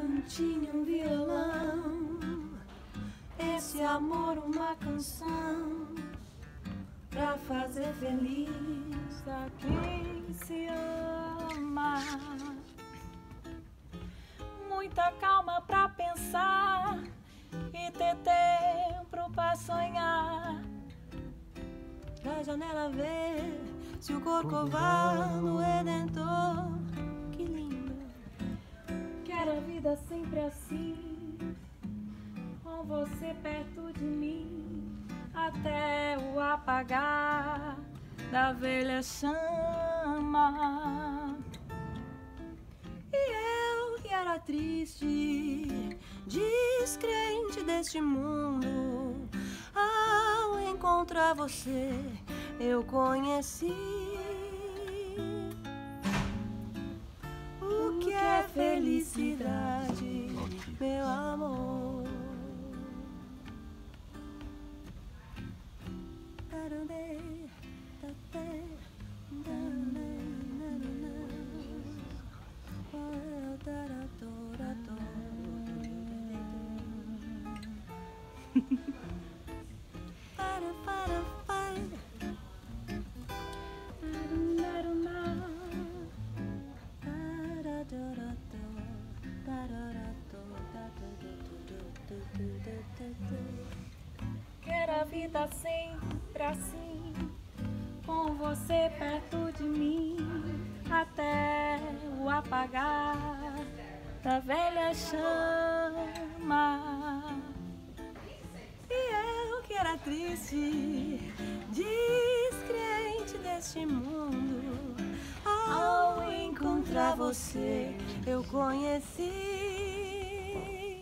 cantinho, um violão, esse amor uma canção pra fazer feliz a quem se ama. Muita calma pra pensar e ter tempo pra sonhar. Da janela ver se o Corcovado Redentor, que lindo. Quero a vida sempre assim, com você perto de mim, até o apagar da velha chama. E eu que era triste, descrente deste mundo, ao encontrar você eu conheci o que é felicidade, meu amor. Quero a vida sempre assim, com você perto de mim, até o apagar da velha chama. E eu que era triste, descrente deste mundo, ao encontrar você eu conheci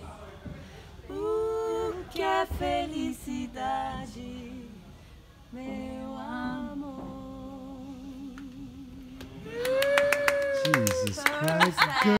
o que é felicidade, meu amor. Jesus Christ.